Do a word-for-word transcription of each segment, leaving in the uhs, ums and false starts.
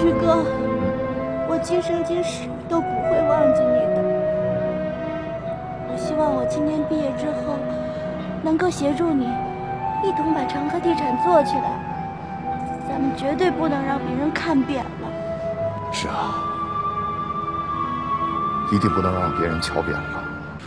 徐哥，我今生今世都不会忘记你的。我希望我今年毕业之后，能够协助你，一同把长河地产做起来。咱们绝对不能让别人看扁了。 是啊，一定不能让别人瞧扁了。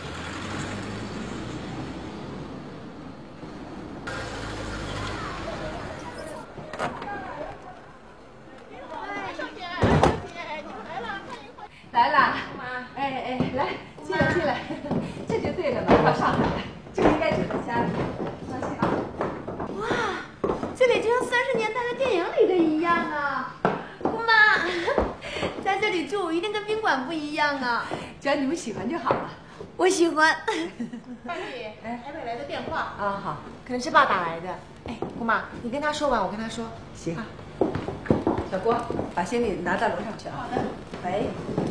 来啦，哎哎，来，进来进来，这就对了嘛，到上海了，就应该住在家里，放心啊。 哇，这里就像三十年代的电影里的一样啊！姑妈，在这里住一定跟宾馆不一样啊！ 只要你们喜欢就好了。 我喜欢。 大姐，哎，台北来的电话啊，好， 可能是爸打来的。哎，姑妈，你跟他说完，我跟他说。 行。小郭，把行李拿到楼上去啊。 好的。 喂。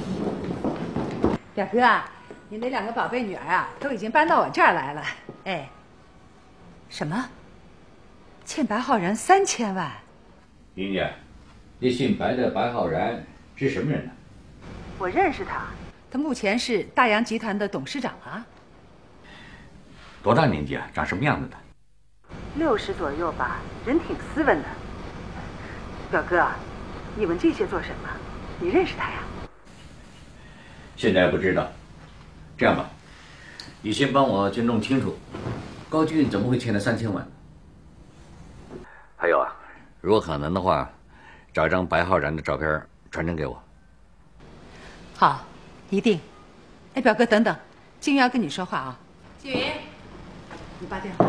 表哥啊，你那两个宝贝女儿啊，都已经搬到我这儿来了。哎，什么？欠白浩然三千万？ 妮妮，那姓白的白浩然是什么人呢？ 我认识他，他目前是大洋集团的董事长啊。 多大年纪啊？长什么样子的？ 六十左右吧，人挺斯文的。表哥，你问这些做什么？你认识他呀？ 现在不知道，这样吧，你先帮我去弄清楚，高俊怎么会欠了三千万？还有啊，如果可能的话，找一张白浩然的照片传真给我。 好，一定。哎，表哥，等等，静云要跟你说话啊。 静云， 你挂电话。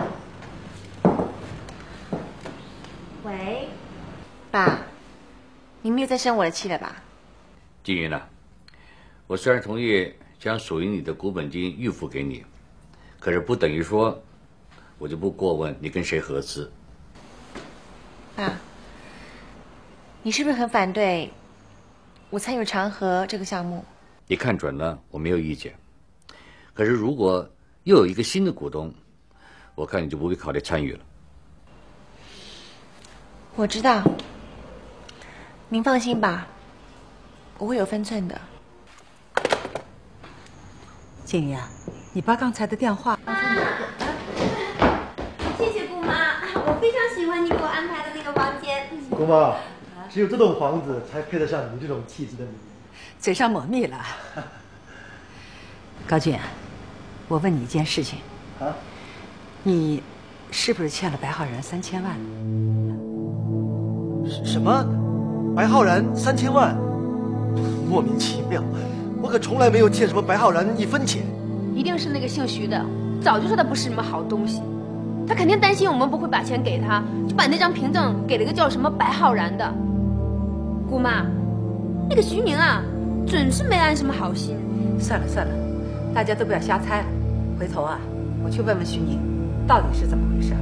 喂，爸，你没有再生我的气了吧？ 静云呢？ 我虽然同意将属于你的股本金预付给你，可是不等于说我就不过问你跟谁合资。 爸，你是不是很反对我参与长河这个项目？ 你看准了，我没有意见。可是如果又有一个新的股东，我看你就不会考虑参与了。 我知道，您放心吧，我会有分寸的。 静云啊，你把刚才的电话。 谢谢姑妈，我非常喜欢你给我安排的那个房间。 姑妈，只有这栋房子才配得上你这种气质的女人。 嘴上抹蜜了。高俊，我问你一件事情啊， 你是不是欠了白浩然三千万？ 什么？白浩然三千万？莫名其妙。 我可从来没有欠什么白浩然一分钱， 一定是那个姓徐的，早就说他不是什么好东西，他肯定担心我们不会把钱给他，就把那张凭证给了个叫什么白浩然的。姑妈，那个徐宁啊，准是没安什么好心。 算了算了，大家都不要瞎猜了，回头啊，我去问问徐宁，到底是怎么回事。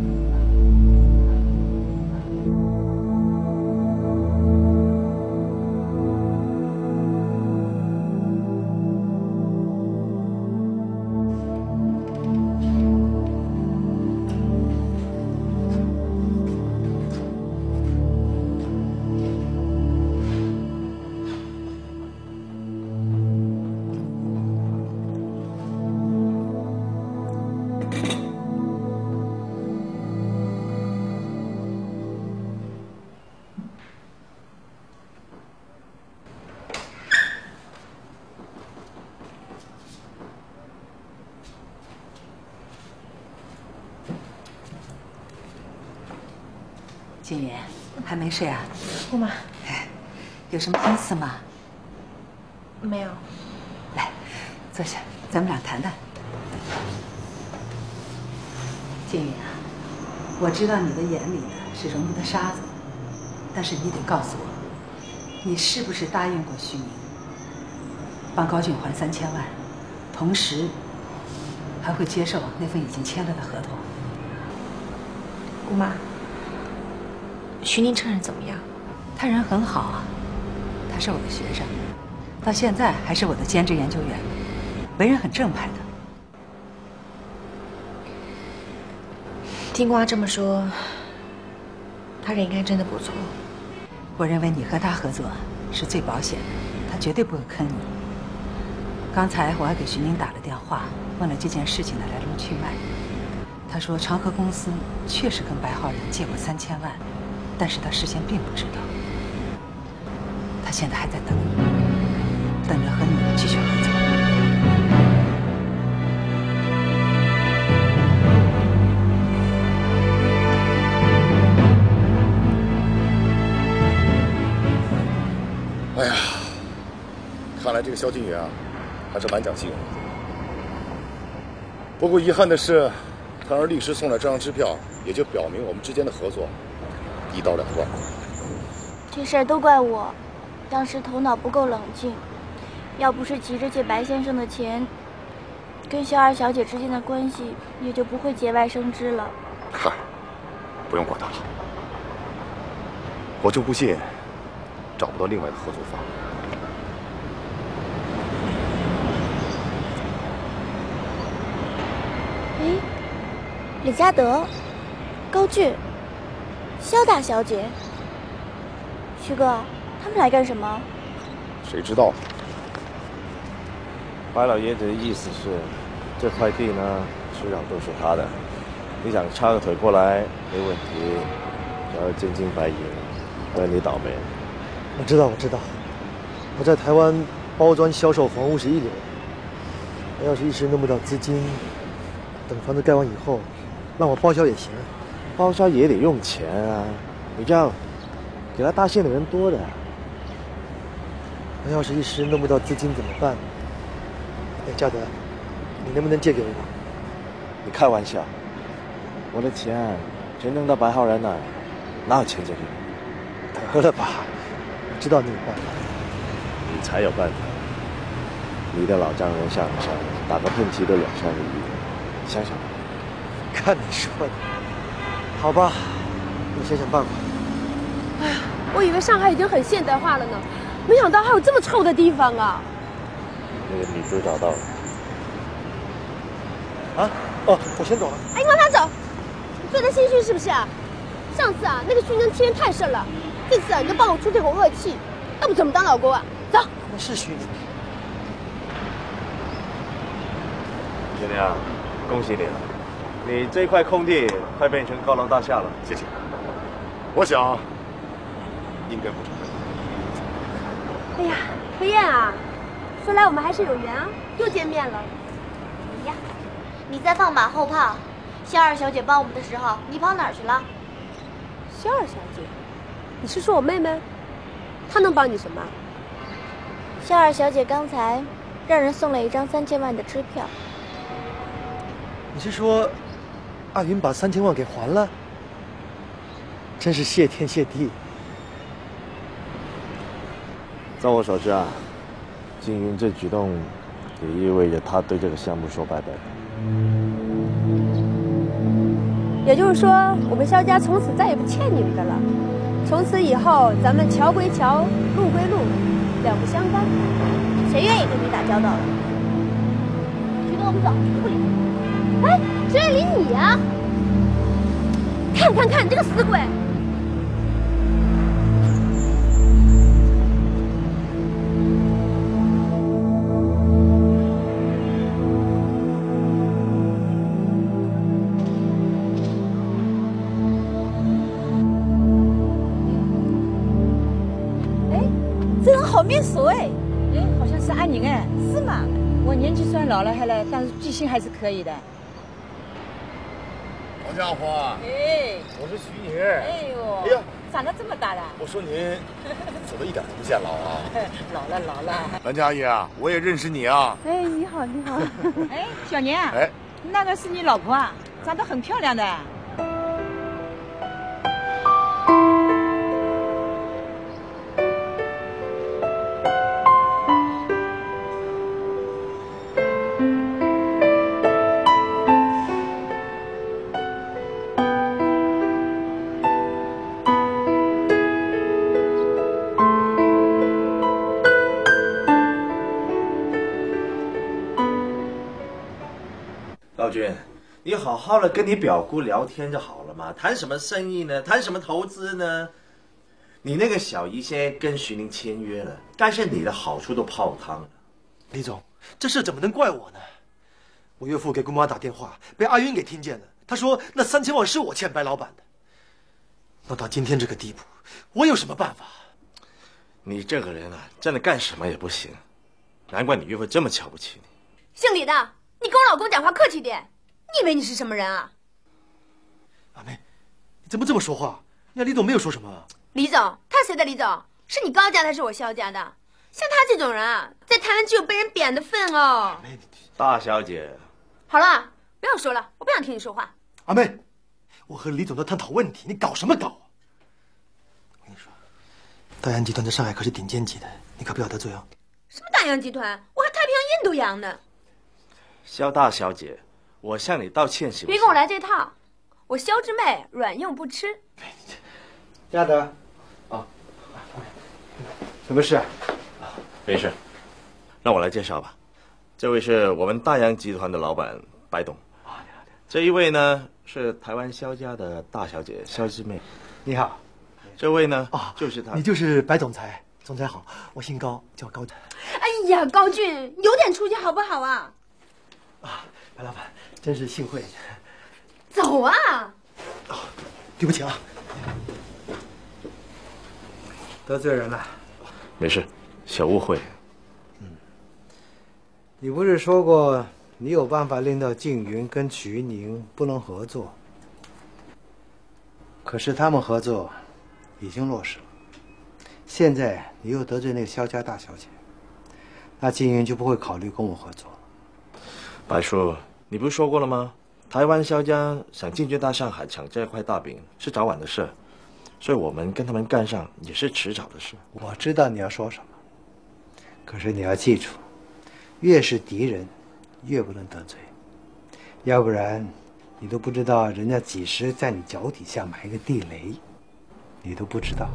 静云，还没睡啊？ 姑妈， 哎，有什么心思吗？ 没有。 来，坐下，咱们俩谈谈。静云啊，我知道你的眼里呢是容不得沙子，但是你得告诉我，你是不是答应过徐宁，帮高俊还三千万，同时还会接受那份已经签了的合同？ 姑妈。 徐宁这人怎么样？ 他人很好啊，他是我的学生，到现在还是我的兼职研究员，为人很正派的。 听姑妈这么说，他人应该真的不错。 我认为你和他合作是最保险的，他绝对不会坑你。刚才我还给徐宁打了电话，问了这件事情的来龙去脉。他说长河公司确实跟白浩然借过三千万，但是他事先并不知道。他现在还在等你，等着和你继续合作。 哎呀，看来这个萧金元啊，还是蛮讲信用的。不过遗憾的是，他让律师送来这张支票，也就表明我们之间的合作一刀两断。 这事儿都怪我，当时头脑不够冷静。要不是急着借白先生的钱，跟萧二小姐之间的关系也就不会节外生枝了。 嗨，不用管他了，我就不信找不到另外的合作方。 哎，李嘉德、高俊、萧大小姐，徐哥，他们来干什么？ 谁知道？ 白老爷子的意思是，这块地呢，迟早都是他的。你想插个腿过来没问题，只要真金白银，那你倒霉。 我知道，我知道，我在台湾包装销售房屋是一流。我要是一时弄不到资金，等房子盖完以后，让我报销也行。 报销也得用钱啊！你这样，给他搭线的人多的。 我要是一时弄不到资金怎么办？哎，嘉德，你能不能借给我？ 你开玩笑，我的钱全弄到白浩然那儿，哪有钱借给你？ 得了吧，我知道你有办法。 你才有办法。你的老丈人上上打个喷嚏都两三个亿，想想。 看你说的。好吧，我想想办法。 哎呀，我以为上海已经很现代化了呢，没想到还有这么臭的地方啊！ 那个女主找到了。 啊？哦，我先走了。 哎，你往哪走？你醉得心虚是不是啊？上次啊，那个虚宁欺人太甚了，这次啊，你就帮我出这口恶气，要不怎么当老公啊？走。 那是虚宁。 徐宁啊，恭喜你了，你这块空地快变成高楼大厦了。 谢谢。我想应该不成问题。 哎呀，飞燕啊，说来我们还是有缘啊，又见面了。 哎呀，你在放马后炮。萧二小姐帮我们的时候，你跑哪儿去了？ 萧二小姐，你是说我妹妹？她能帮你什么？ 萧二小姐刚才让人送了一张三千万的支票。 你是说，阿云把三千万给还了？真是谢天谢地。 在我所知啊，金云这举动也意味着他对这个项目说拜拜。 也就是说，我们萧家从此再也不欠你们的了。从此以后，咱们桥归桥，路归路，两不相干。 谁愿意跟你打交道了？徐哥，我们走，不理你。 哎，谁来理你呀？看看看，这个死鬼！ 好面熟哎，哎，好像是安宁哎，是吗？我年纪虽然老了还来，但是记性还是可以的。 王家华， 哎， 我是徐宁。 哎呦， 哎呀， 长得这么大了。 我说您怎么一点都不显老啊？ 老了老了。 蓝佳怡啊，我也认识你啊。 哎，你好你好。哎，小年， 哎， 那个是你老婆啊，长得很漂亮的。 高军，你好好的跟你表姑聊天就好了嘛，谈什么生意呢？谈什么投资呢？ 你那个小姨现在跟徐宁签约了，但是你的好处都泡汤了。 李总，这事怎么能怪我呢？我岳父给姑妈打电话，被阿云给听见了。他说那三千万是我欠白老板的。弄到今天这个地步，我有什么办法？ 你这个人啊，真的干什么也不行，难怪你岳父这么瞧不起你。 姓李的，你跟我老公讲话客气点。你以为你是什么人啊？ 阿妹，你怎么这么说话？那李总没有说什么。 李总，他谁的李总？是你高家的，还是我萧家的？像他这种人啊，在台湾只有被人贬的份哦。 大小姐， 好了，不要说了，我不想听你说话。 阿妹，我和李总在探讨问题，你搞什么搞啊？我跟你说，大洋集团在上海可是顶尖级的，你可不要得罪啊。 什么大洋集团？我还太平洋印度洋呢。 萧大小姐，我向你道歉行不行？ 别跟我来这套，我萧之妹软硬不吃。 亚德，啊，什么事？ 没事，让我来介绍吧。这位是我们大洋集团的老板白董。这一位呢是台湾萧家的大小姐萧之妹。 你好。 这位呢啊， 就是他。 你就是白总裁，总裁好，我姓高，叫高。 哎呀，高俊，有点出息好不好啊？ 啊，白老板，真是幸会。 走啊！ 哦，对不起啊。 得罪人了。 没事，小误会。 嗯，你不是说过你有办法令到静云跟瞿宁不能合作？可是他们合作已经落实了。现在你又得罪那个萧家大小姐，那静云就不会考虑跟我合作了。 白叔，你不是说过了吗？台湾萧家想进军大上海抢这块大饼是早晚的事，所以我们跟他们干上也是迟早的事。 我知道你要说什么，可是你要记住，越是敌人，越不能得罪，要不然你都不知道人家几时在你脚底下埋一个地雷，你都不知道。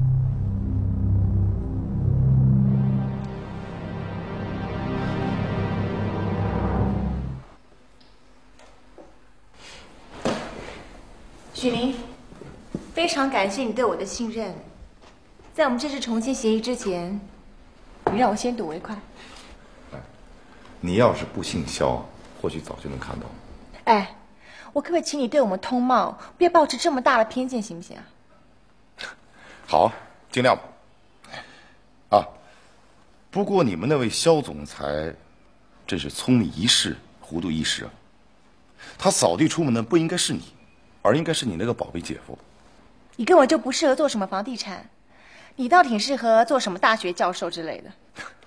许宁，非常感谢你对我的信任。在我们正式重新协议之前，你让我先睹为快。 你要是不姓萧，或许早就能看到。 哎，我可不可以请你对我们通茂不要抱持这么大的偏见，行不行啊？ 好，尽量吧。啊，不过你们那位萧总裁，真是聪明一世，糊涂一时啊。他扫地出门的不应该是你，而应该是你那个宝贝姐夫。 你根本就不适合做什么房地产，你倒挺适合做什么大学教授之类的。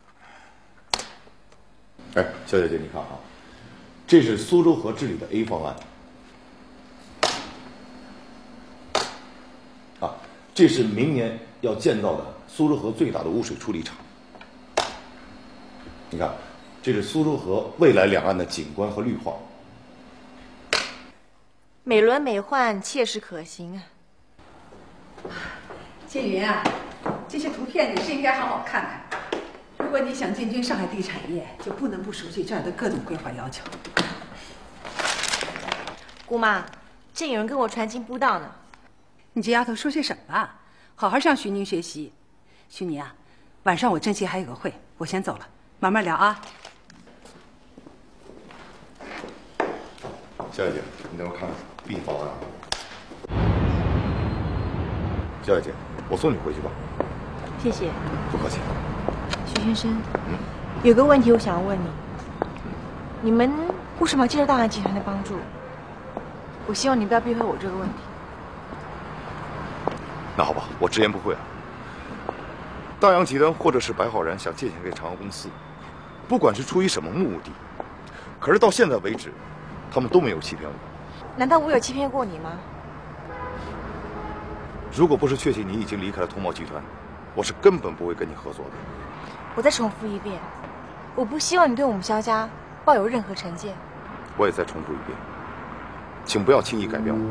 哎，肖小姐，你看啊，这是苏州河治理的 A 方案。啊，这是明年要建造的苏州河最大的污水处理厂。你看，这是苏州河未来两岸的景观和绿化。 美轮美奂，切实可行啊！ 建云啊，这些图片你是应该好好看看。如果你想进军上海地产业，就不能不熟悉这儿的各种规划要求。 姑妈，正有人跟我传经布道呢。 你这丫头说些什么啊？好好向徐宁学习。徐宁啊，晚上我正气还有个会，我先走了，慢慢聊啊。 肖小姐，你等我看看 B 方案。肖小姐，我送你回去吧。 谢谢。 不客气。 徐先生， 嗯， 有个问题我想要问你，你们为什么要接受大洋集团的帮助？我希望你不要避讳我这个问题。 那好吧，我直言不讳啊。大洋集团或者是白浩然想借钱给长航公司，不管是出于什么目的，可是到现在为止，他们都没有欺骗我。 难道我有欺骗过你吗？ 如果不是确信你已经离开了通贸集团，我是根本不会跟你合作的。 我再重复一遍，我不希望你对我们萧家抱有任何成见。 我也再重复一遍，请不要轻易改变我。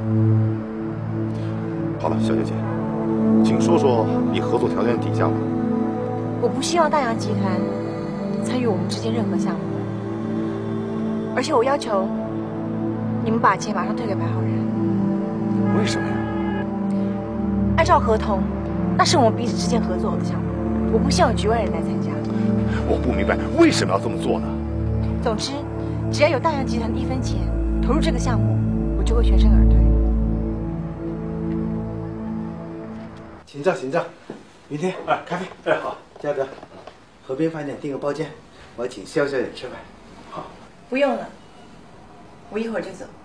好了，肖小姐，请说说你合作条件底价吧。 我不希望大洋集团参与我们之间任何项目，而且我要求你们把钱马上退给白浩然。 为什么呀？ 按照合同， 那是我们彼此之间合作的项目，我不希望局外人来参加。 我不明白为什么要这么做呢？ 总之，只要有大洋集团的一分钱投入这个项目，我就会全身而退。 请坐，请坐。明天，哎，咖啡。哎，好。嘉德，河边饭店订个包间，我请肖小姐吃饭。好。 不用了，我一会儿就走。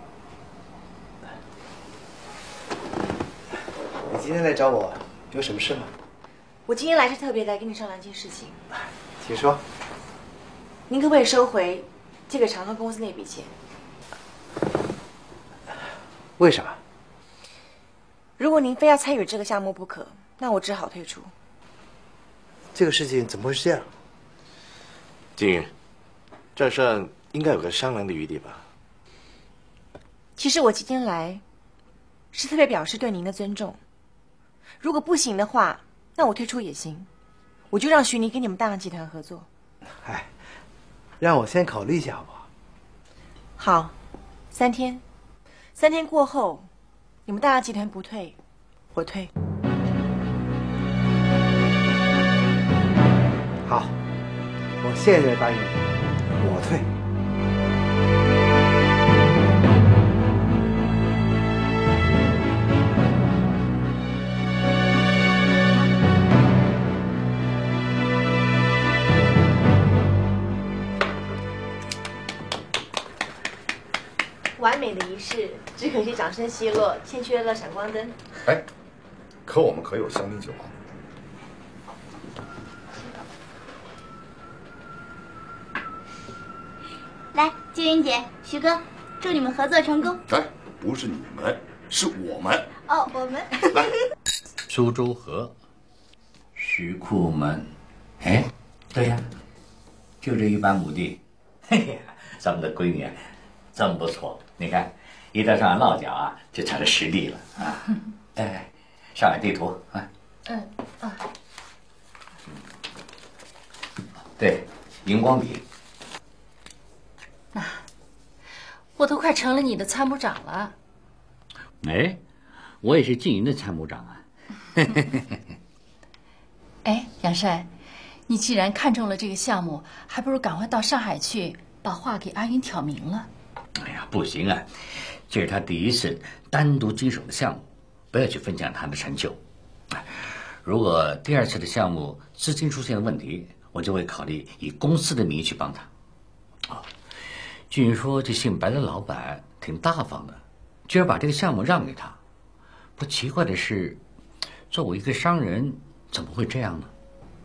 你今天来找我有什么事吗？ 我今天来是特别来跟你商量一件事情。 请说。 您可不可以收回借给长通公司那笔钱？ 为什么？ 如果您非要参与这个项目不可，那我只好退出。 这个事情怎么会是这样？ 金云，这事应该有个商量的余地吧？ 其实我今天来是特别表示对您的尊重。如果不行的话，那我退出也行，我就让徐宁跟你们大洋集团合作。 哎，让我先考虑一下好不好？ 好，三天，三天过后，你们大洋集团不退，我退。 好，我现在答应你，我退。 完美的仪式，只可惜掌声稀落，欠缺了闪光灯。 哎，可我们可有香槟酒啊！ 来，纪云姐、徐哥，祝你们合作成功。 哎，不是你们，是我们。 哦，我们。 来， 苏州河，徐库门，哎，对呀，就这一般亩地。嘿嘿，咱们的闺女真不错，你看，一搭上落脚啊，就成了实地了啊。哎，上来地图啊。 嗯啊。 对，荧光笔。 那，我都快成了你的参谋长了。 哎，我也是静云的参谋长啊。 哎，杨帅，你既然看中了这个项目，还不如赶快到上海去，把话给阿云挑明了。 哎呀，不行啊，这是他第一次单独经手的项目，不要去分享他的成就。如果第二次的项目资金出现了问题，我就会考虑以公司的名义去帮他。哦，据说这姓白的老板挺大方的，居然把这个项目让给他。不奇怪的是，作为一个商人，怎么会这样呢？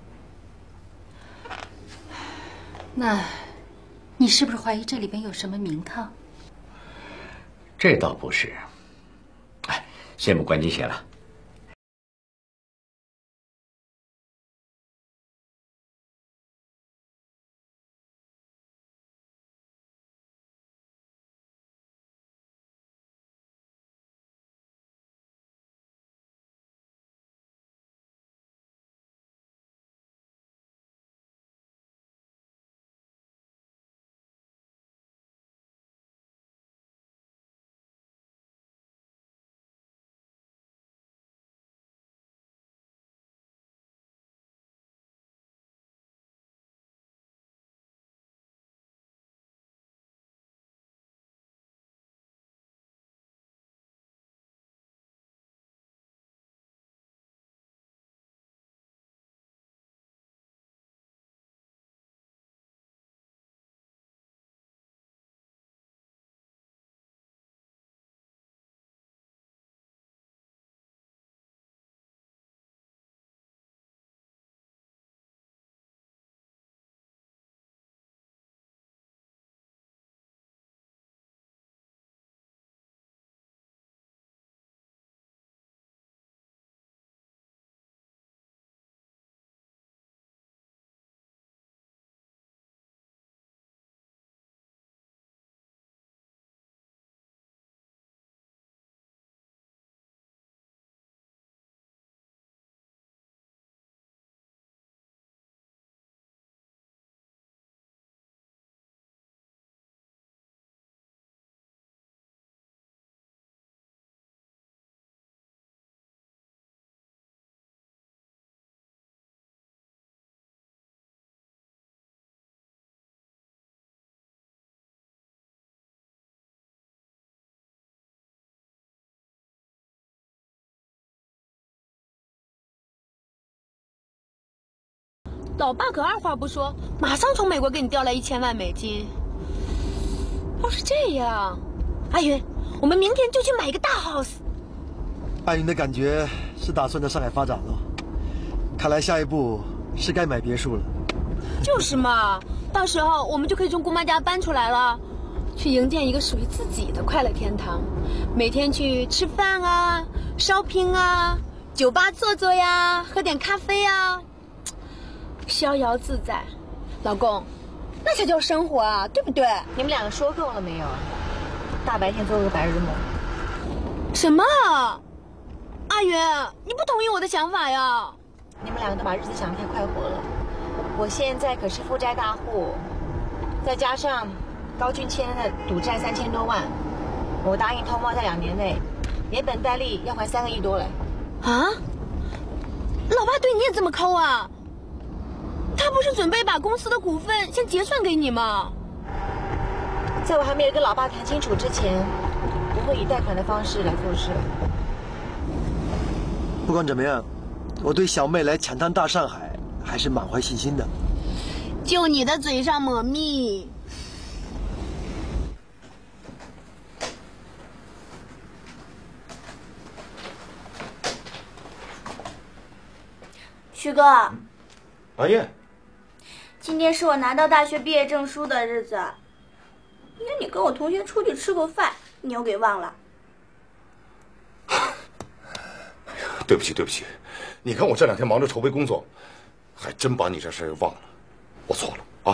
那，你是不是怀疑这里边有什么名堂？ 这倒不是。哎，先不管这些了。 老爸可二话不说，马上从美国给你调来一千万美金。要是这样，阿云，我们明天就去买一个大 house。 阿云的感觉是打算在上海发展了，看来下一步是该买别墅了。 就是嘛，到时候我们就可以从姑妈家搬出来了，去营建一个属于自己的快乐天堂，每天去吃饭啊、shopping啊、酒吧坐坐呀，喝点咖啡啊，逍遥自在。老公，那才叫生活啊，对不对？ 你们两个说够了没有？大白天做个白日梦。 什么？阿云，你不同意我的想法呀？ 你们两个都把日子想得太快活了。我现在可是负债大户，再加上高俊欠的赌债三千多万，我答应偷猫在两年内连本带利要还三个亿多嘞。 啊？老爸对你也这么抠啊？他不是准备把公司的股份先结算给你吗？ 在我还没有跟老爸谈清楚之前，不会以贷款的方式来做事。 不管怎么样，我对小妹来抢滩大上海还是满怀信心的。 就你的嘴上抹蜜。 徐哥， 阿燕， 今天是我拿到大学毕业证书的日子，因为你跟我同学出去吃过饭，你又给忘了。 对不起，对不起，你看我这两天忙着筹备工作，还真把你这事儿忘了，我错了啊。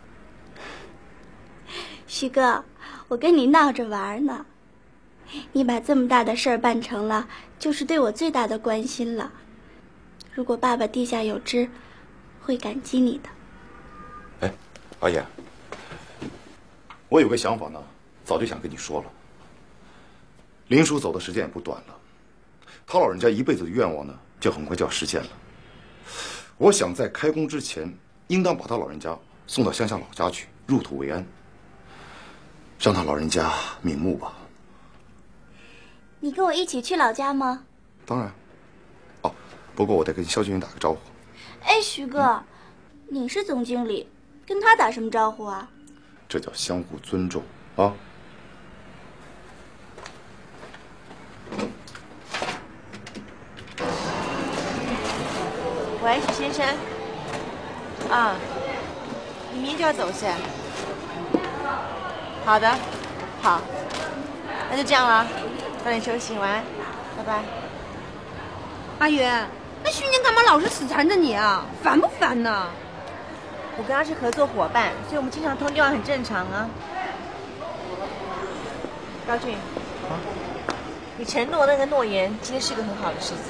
徐哥，我跟你闹着玩呢，你把这么大的事儿办成了，就是对我最大的关心了。如果爸爸地下有知，会感激你的。 哎，阿燕，我有个想法呢，早就想跟你说了。林叔走的时间也不短了，他老人家一辈子的愿望呢，就很快就要实现了。我想在开工之前，应当把他老人家送到乡下老家去，入土为安，让他老人家瞑目吧。 你跟我一起去老家吗？ 当然。哦，不过我得跟肖俊云打个招呼。 哎，徐哥，嗯、你是总经理，跟他打什么招呼啊？ 这叫相互尊重啊。 喂，许先生。啊，你明天就要走是？好的，好，那就这样了，早点休息，晚安，拜拜。 阿云，那徐宁干嘛老是死缠着你啊？烦不烦呢？ 我跟他是合作伙伴，所以我们经常通电话，很正常啊。高俊，啊，你承诺那个诺言，今天是个很好的时机。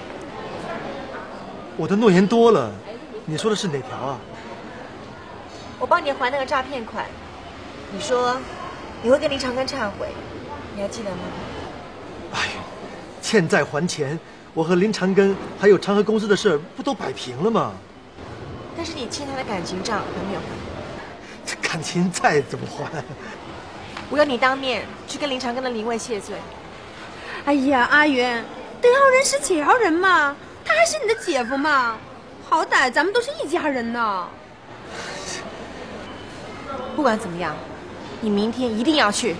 我的诺言多了，你说的是哪条啊？ 我帮你还那个诈骗款，你说你会跟林长庚忏悔，你还记得吗？ 哎，欠债还钱，我和林长庚还有长和公司的事不都摆平了吗？ 但是你欠他的感情账还没有还。 这感情债怎么还？ 我要你当面去跟林长庚的灵位谢罪。 哎呀，阿云，得饶人是且饶人嘛，他还是你的姐夫嘛，好歹咱们都是一家人呢。 不管怎么样，你明天一定要去。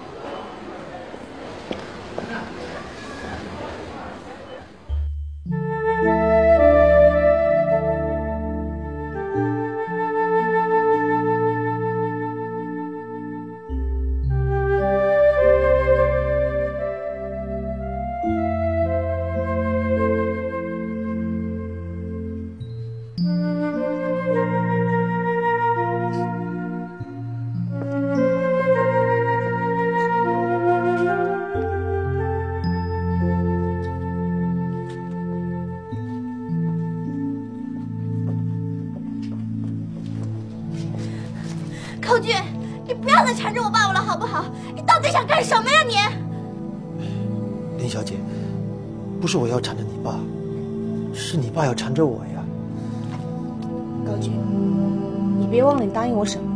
寇俊，你不要再缠着我爸爸了，好不好？你到底想干什么呀你？ 林小姐，不是我要缠着你爸，是你爸要缠着我呀。 高俊，你别忘了你答应我什么。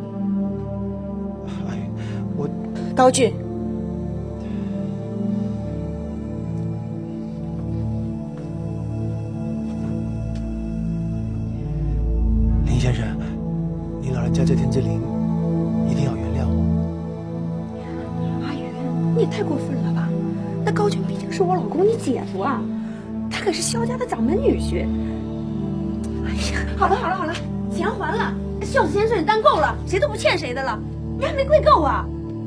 哎，我高俊， 先生，您老人家这天之灵，一定要原谅我。 阿云，你也太过分了吧！那高俊毕竟是我老公你姐夫啊，他可是萧家的掌门女婿。哎呀，好了好了好了，钱还了，孝子先生你担够了，谁都不欠谁的了，你还没跪够啊！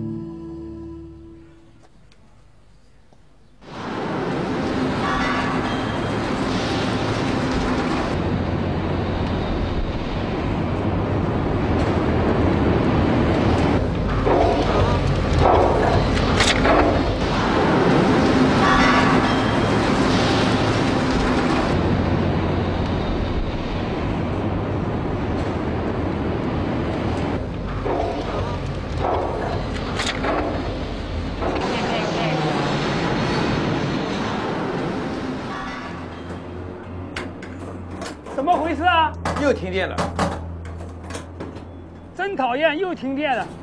怎么回事啊？ 又停电了， 真讨厌，又停电了。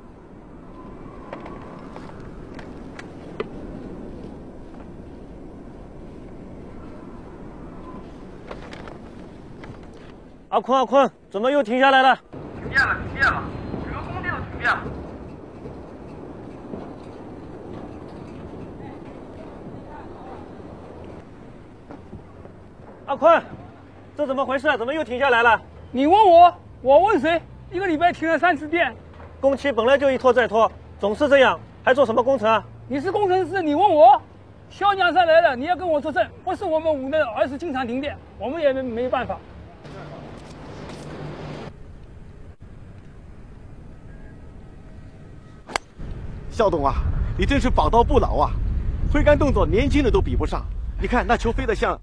阿坤，阿坤，怎么又停下来了？ 停电了，停电了，整个工地都停电了。 阿坤，这怎么回事？怎么又停下来了？ 你问我，我问谁？一个礼拜停了三次电， 工期本来就一拖再拖，总是这样，还做什么工程啊？ 你是工程师，你问我。萧娘山来了，你要跟我作证，不是我们无能，而是经常停电，我们也没没办法。 肖董啊，你真是宝刀不老啊，挥杆动作年轻的都比不上。你看那球飞得像。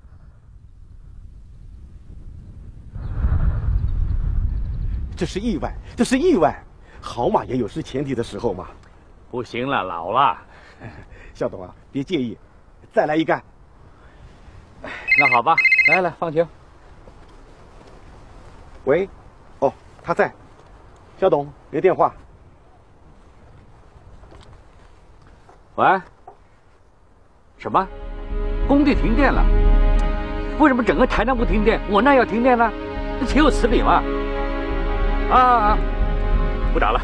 这是意外，这是意外，好马也有失前蹄的时候嘛。 不行了，老了。 肖董啊，别介意，再来一杆。 那好吧，来来放球。 喂，哦，他在。肖董，别电话。 喂？什么？工地停电了？为什么整个台南不停电，我那要停电呢？这岂有此理嘛！啊啊啊！不打了。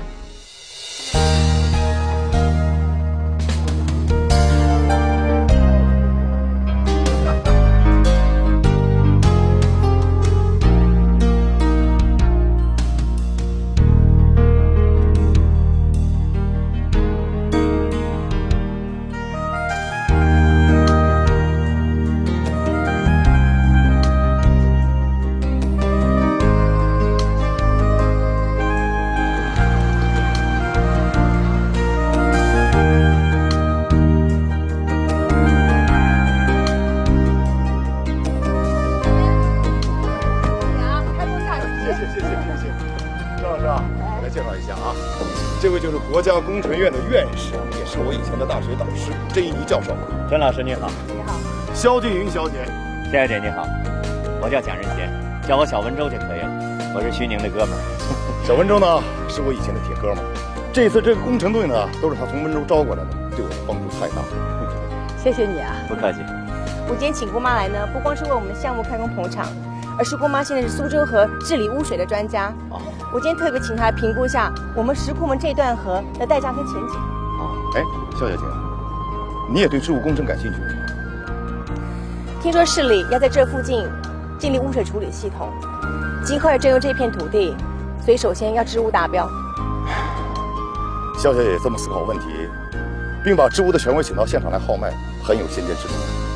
国家工程院的院士，也是我以前的大学导师甄一妮教授。 甄老师你好。 你好。 萧静云小姐。 夏姐你好，我叫蒋仁杰，叫我小文州就可以了。我是徐宁的哥们儿。 小文州呢，是我以前的铁哥们儿。这次这个工程队呢，都是他从温州招过来的，对我的帮助太大了。 谢谢你啊。 不客气。 我今天请姑妈来呢，不光是为我们的项目开工捧场，而是姑妈现在是苏州河治理污水的专家。哦。我今天特别请她来评估一下我们石库门这段河的代价跟前景。 哦，哎，肖小姐，你也对织物工程感兴趣是吗？ 听说市里要在这附近建立污水处理系统，尽快征用这片土地，所以首先要织物达标。 肖小姐这么思考问题，并把织物的权威请到现场来号脉，很有先见之明。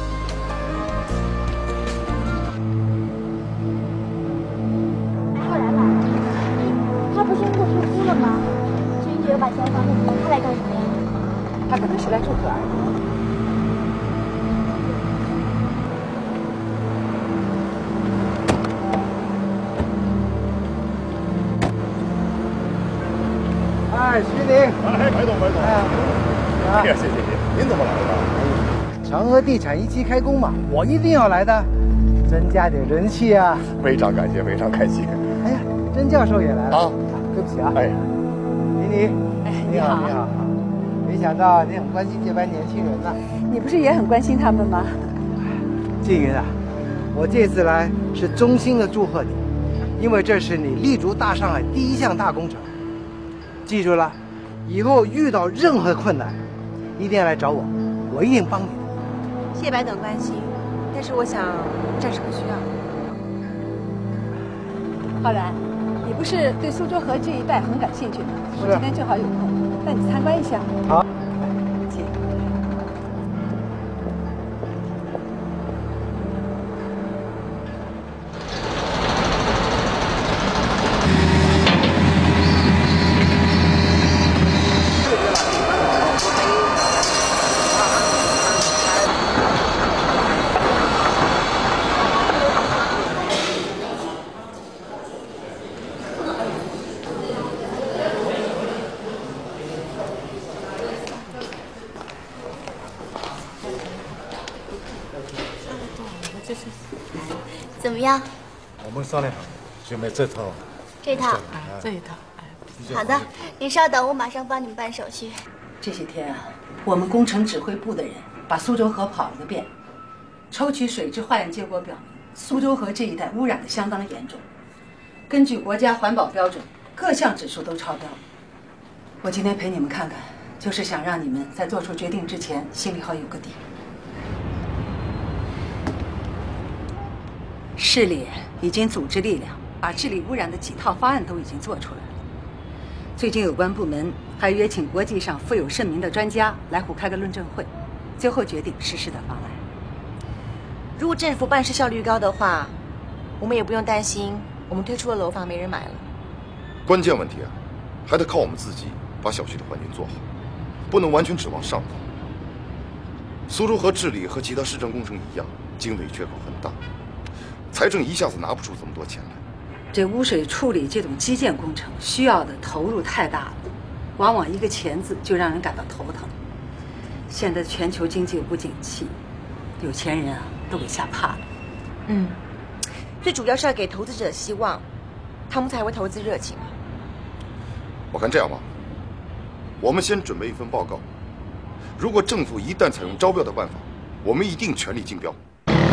把钱还给你，他来干什么呀？ 他可能是来祝贺而已。 哎，徐宁， 哎，白总，白总，哎，哎呀，谢谢您，您怎么来了？ 哎，长河地产一期开工嘛，我一定要来的，增加点人气啊！ 非常感谢，非常开心。 哎呀，甄教授也来了啊！对不起啊， 哎， 妮妮。 你好， 你好，没想到你很关心这班年轻人呢。 你不是也很关心他们吗？ 静云啊，我这次来是衷心的祝贺你， 因为这是你立足大上海第一项大工程。记住了，以后遇到任何困难，一定要来找我，我一定帮你的。 谢谢白总关心，但是我想暂时不需要。 浩然，你不是对苏州河这一带很感兴趣吗？我今天正好有空，带你参观一下。 好。 请。 怎么样？ 我们商量好了，就买这套。 这套。 这一套。 好的，您稍等，我马上帮你们办手续。 这些天啊，我们工程指挥部的人把苏州河跑了个遍，抽取水质化验结果表明，苏州河这一带污染的相当严重。根据国家环保标准，各项指数都超标。我今天陪你们看看，就是想让你们在做出决定之前，心里好有个底。市里已经组织力量，把治理污染的几套方案都已经做出来了。最近有关部门还约请国际上富有盛名的专家来沪开个论证会，最后决定实施的方案。 如果政府办事效率高的话，我们也不用担心我们推出的楼房没人买了。 关键问题啊，还得靠我们自己把小区的环境做好，不能完全指望上头。苏州河治理和其他市政工程一样，经费缺口很大。财政一下子拿不出这么多钱来。 这污水处理这种基建工程需要的投入太大了，往往一个钱字就让人感到头疼。现在全球经济又不景气，有钱人啊都给吓怕了。 嗯，最主要是要给投资者希望，他们才会投资热情。 我看这样吧，我们先准备一份报告，如果政府一旦采用招标的办法，我们一定全力竞标。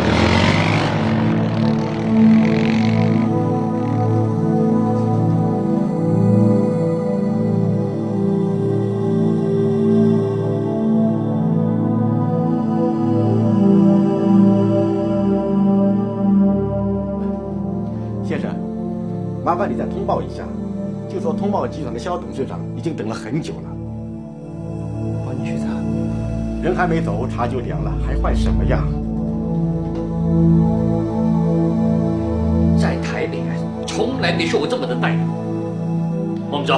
麻烦你再通报一下，就说通报集团的肖董事长已经等了很久了。 我帮你去查， 人还没走，茶就凉了，还换什么呀？ 在台北啊，从来没受过这么的待遇。我们走。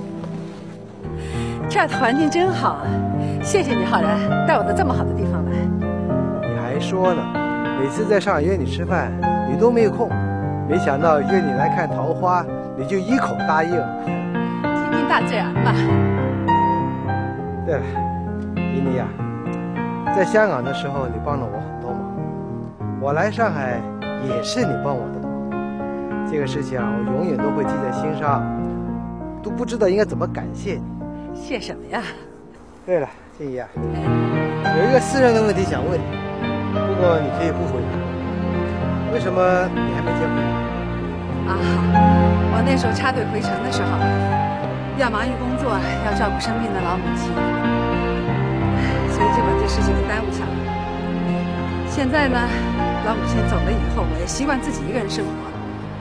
这儿的环境真好啊！谢谢你，浩然，带我到这么好的地方来。 你还说呢，每次在上海约你吃饭，你都没有空。没想到约你来看桃花，你就一口答应。 亲近大自然嘛。 对了，妮妮呀，在香港的时候你帮了我很多忙，我来上海也是你帮我的忙。这个事情啊，我永远都会记在心上，都不知道应该怎么感谢你。 谢什么呀？ 对了，静怡啊，有一个私人的问题想问你，不过你可以不回答。为什么你还没结婚？ 啊，我那时候插队回城的时候，要忙于工作，要照顾生病的老母亲，所以就把这事情给耽误下来。现在呢，老母亲走了以后，我也习惯自己一个人生活了。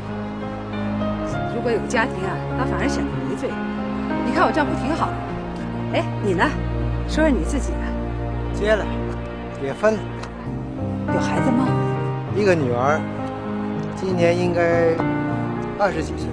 如果有个家庭啊，那反而显得迷醉。你看我这样不挺好的？哎，你呢？说说你自己啊。 结了，也分了， 有孩子吗？ 一个女儿，今年应该二十几岁。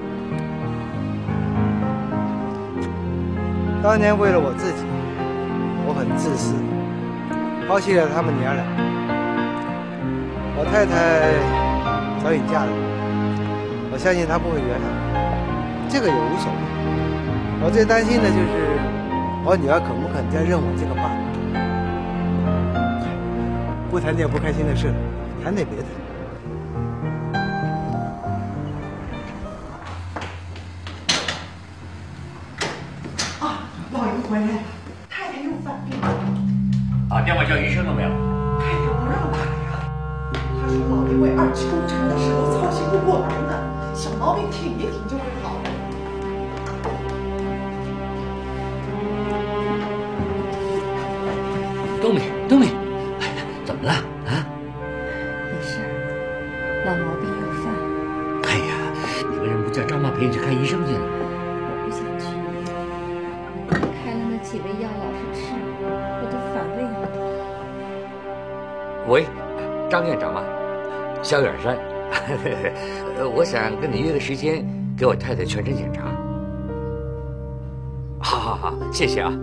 当年为了我自己，我很自私，抛弃了他们娘俩。我太太早已嫁人，我相信她不会原谅我，这个也无所谓。我最担心的就是我女儿肯不肯再认我这个爸爸。不谈点不开心的事，谈点别的。 啊，老爷回来了，太太又犯病了。 打电话叫医生了没有？ 太太不让打呀，她说老爷为二期工程的时候操心不过来呢， 小毛病挺一挺就会好的。 冬梅，冬梅，哎呀，怎么了啊？ 没事，老毛病又犯。 哎呀，你为什么不叫张妈陪你去看医生去呢？ 我不想去，开了那几味药老是吃，我都反胃了。 喂，张院长吗？萧远山，我想跟你约个时间，给我太太全身检查。好好好，谢谢啊。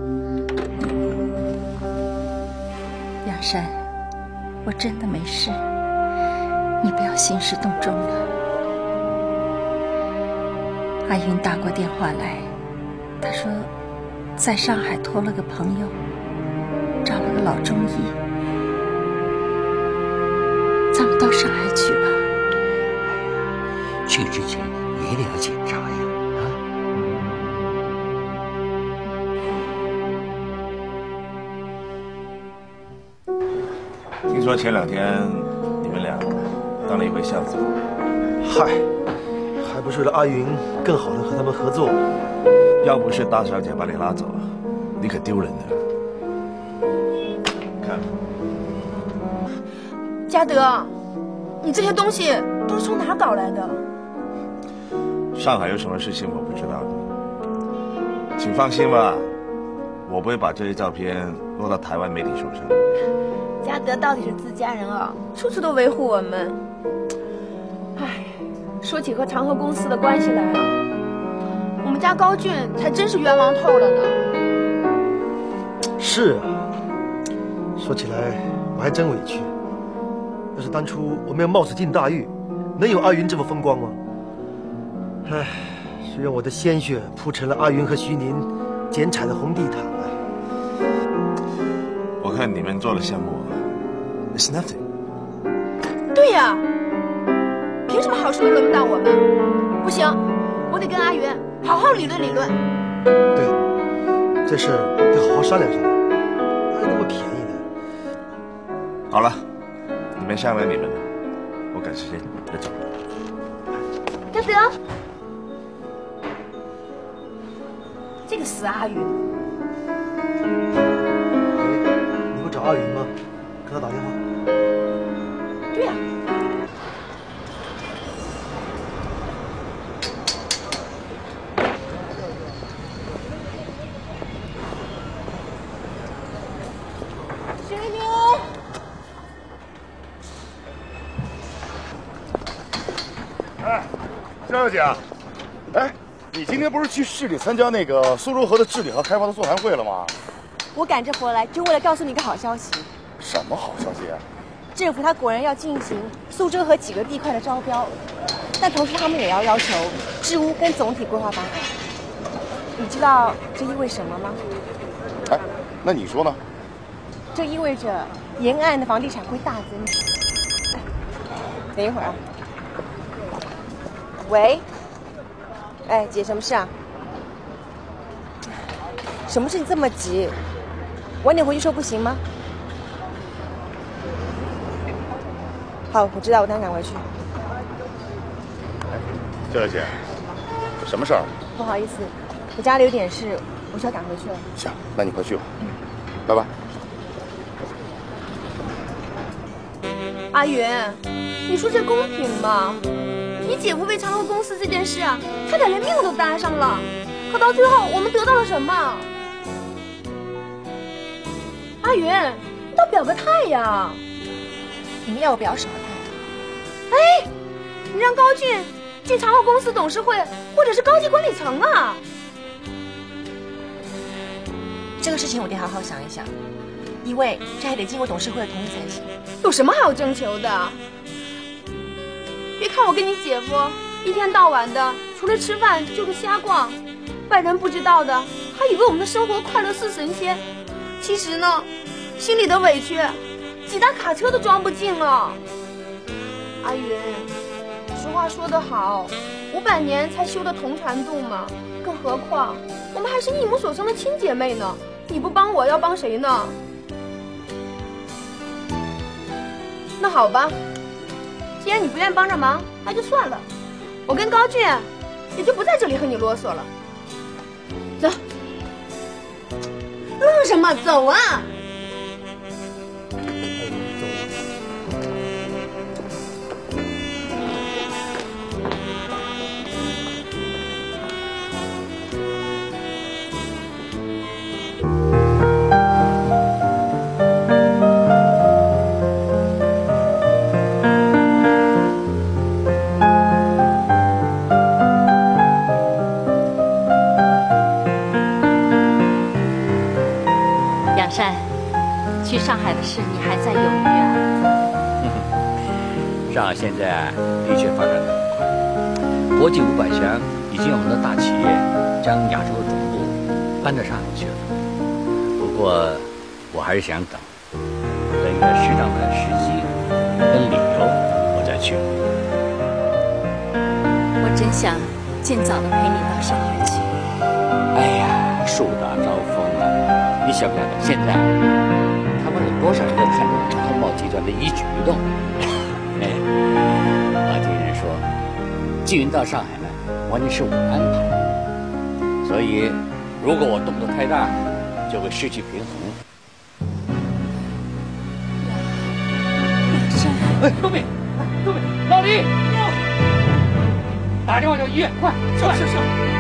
杨山，我真的没事，你不要兴师动众了。阿云打过电话来，她说在上海托了个朋友，找了个老中医，咱们到上海去吧。 去之前也得要检查呀，啊！ 听说前两天你们俩当了一回相总。 嗨，还不是为了阿云更好的和他们合作。 要不是大小姐把你拉走，你可丢人的。看， 嘉德，你这些东西都是从哪搞来的？ 上海有什么事情我不知道的，请放心吧，我不会把这些照片落到台湾媒体手上。 嘉德到底是自家人啊，处处都维护我们。唉，说起和长河公司的关系来啊，我们家高俊才真是冤枉透了呢。 是啊，说起来我还真委屈。要是当初我没有冒死进大狱，能有阿云这么风光吗？唉，是用我的鲜血铺成了阿云和徐宁剪彩的红地毯啊！ 我看你们做的项目 ，it's nothing。 对呀，凭什么好事都轮不到我们？不行，我得跟阿云好好理论理论。 对，这事得好好商量商量，哪有那么便宜的？ 好了，你们商量你们的，我赶时间要走了。 嘉德。这个死阿云！ 你不找阿云吗？给他打电话。 对呀、啊。徐宁。 哎，张小姐，哎。你今天不是去市里参加那个苏州河的治理和开发的座谈会了吗？ 我赶着回来就为了告诉你一个好消息。 什么好消息啊？ 政府他果然要进行苏州河几个地块的招标，但同时他们也要要求置屋跟总体规划方案。你知道这意味什么吗？ 哎，那你说呢？ 这意味着沿岸的房地产会大增值。等一会儿啊。喂。哎，姐，什么事啊？什么事你这么急？晚点回去说不行吗？好，我知道，我当然赶回去。 肖小姐，什么事儿？ 不好意思，我家里有点事，我需要赶回去了。 行，那你快去吧。嗯，拜拜。 阿云，你说这公平吗？你姐夫为长河公司这件事啊，差点连命都搭上了，可到最后我们得到了什么？阿云，你倒表个态呀！ 你们要我表什么态？ 哎，你让高俊进长河公司董事会或者是高级管理层啊！ 这个事情我得好好想一想，因为这还得经过董事会的同意才行。 有什么好征求的？别看我跟你姐夫一天到晚的，除了吃饭就是瞎逛，外人不知道的还以为我们的生活快乐似神仙，其实呢，心里的委屈几大卡车都装不进啊！阿云，俗话说得好，五百年才修的同船渡嘛，更何况我们还是一母所生的亲姐妹呢，你不帮我要帮谁呢？那好吧，既然你不愿帮着忙，那就算了。 我跟高俊也就不在这里和你啰嗦了。走，愣什么？走啊！ 去上海的事，你还在犹豫啊？ 上海现在的确发展得很快，国际五百强已经有很多大企业将亚洲的总部搬到上海去了。不过，我还是想等，等一个适当的时机跟理由，我再去。 我真想尽早的陪你到上海去。 哎呀，树大招风啊！你想不想等现在？他们有多少人在看着通报集团的一举一动？哎，我听人说，纪云到上海来，完全是我安排。所以，如果我动作太大，就会失去平衡。 哎，周敏，周敏，老李，打电话叫医院，快！是是是。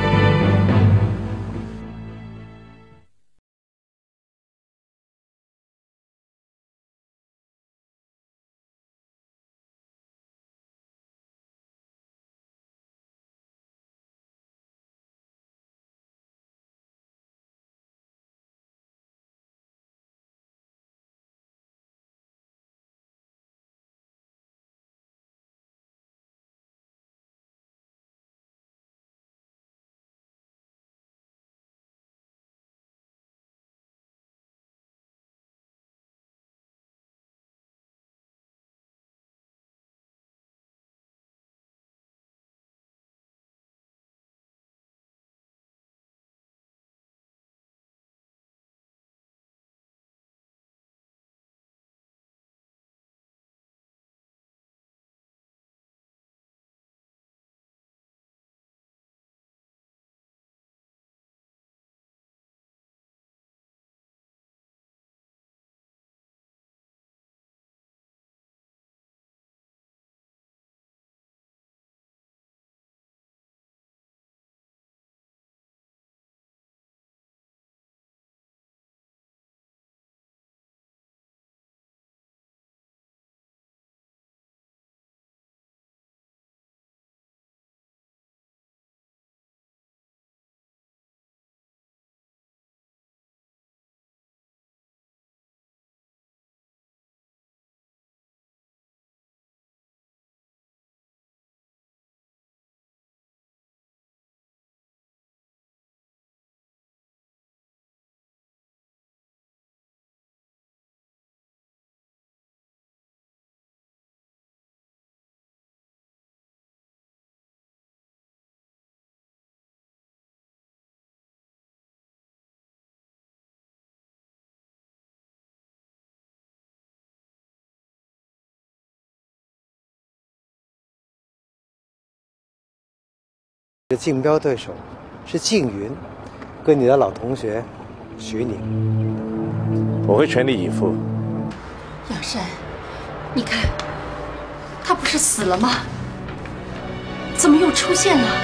的竞标对手是静云，跟你的老同学徐宁。 我会全力以赴。 杨山，你看，他不是死了吗？怎么又出现了？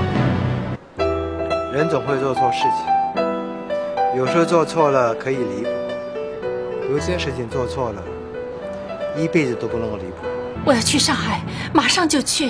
人总会做错事情，有时候做错了可以弥补，有些事情做错了，一辈子都不能够弥补。 我要去上海，马上就去。